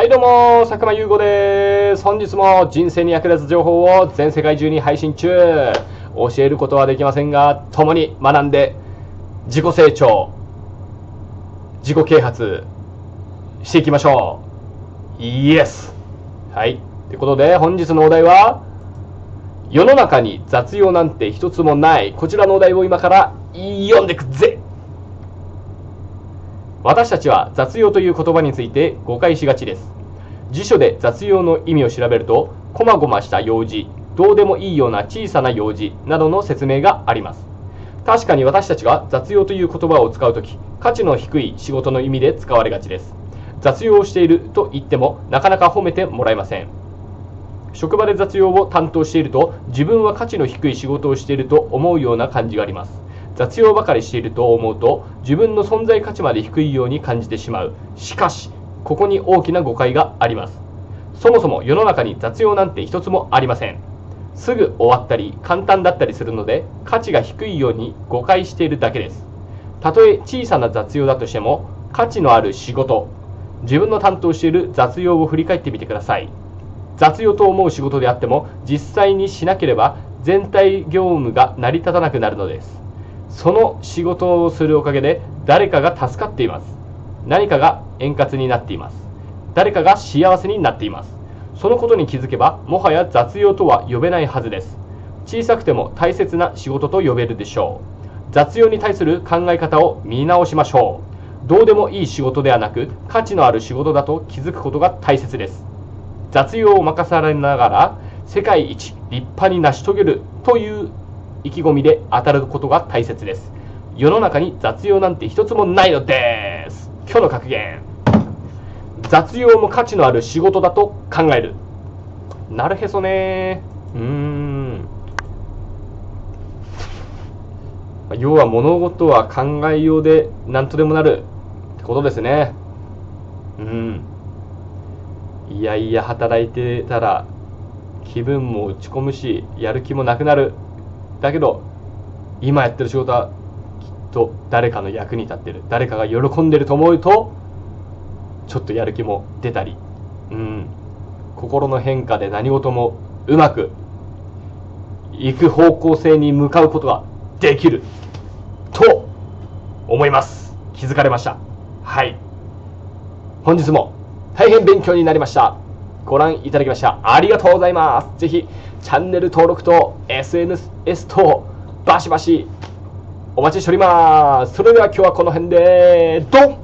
はいどうも、佐久間優吾です。本日も人生に役立つ情報を全世界中に配信中。教えることはできませんが、共に学んで自己成長、自己啓発していきましょう。イエス。はい。ということで、本日のお題は、世の中に雑用なんて一つもない。こちらのお題を今から読んでくぜ。私たちは雑用という言葉について誤解しがちです。辞書で雑用の意味を調べると、こまごました用事、どうでもいいような小さな用事などの説明があります。確かに私たちが雑用という言葉を使うとき、価値の低い仕事の意味で使われがちです。雑用をしていると言ってもなかなか褒めてもらえません。職場で雑用を担当していると、自分は価値の低い仕事をしていると思うような感じがあります。雑用ばかりしていると思うと、自分の存在価値まで低いように感じてしまう。しかし、ここに大きな誤解があります。そもそも世の中に雑用なんて一つもありません。すぐ終わったり簡単だったりするので、価値が低いように誤解しているだけです。たとえ小さな雑用だとしても、価値のある仕事、自分の担当している雑用を振り返ってみてください。雑用と思う仕事であっても、実際にしなければ全体業務が成り立たなくなるのです。その仕事をするおかげで誰かが助かっています。何かが円滑になっています。誰かが幸せになっています。そのことに気づけば、もはや雑用とは呼べないはずです。小さくても大切な仕事と呼べるでしょう。雑用に対する考え方を見直しましょう。どうでもいい仕事ではなく、価値のある仕事だと気づくことが大切です。雑用を任されながら世界一立派に成し遂げるという意気込みで当たることが大切です。世の中に雑用なんて一つもないのです。今日の格言。雑用も価値のある仕事だと考える。なるへそね。要は物事は考えようで何とでもなるってことですね。いやいや働いてたら気分も落ち込むし、やる気もなくなる。だけど今やってる仕事はきっと誰かの役に立ってる、誰かが喜んでると思うとちょっとやる気も出たり、心の変化で何事もうまく行く方向性に向かうことができると思います。気づかれました。はい、本日も大変勉強になりました。ご覧いただきましてありがとうございます。ぜひチャンネル登録と SNS とバシバシお待ちしております。それでは今日はこの辺でドン。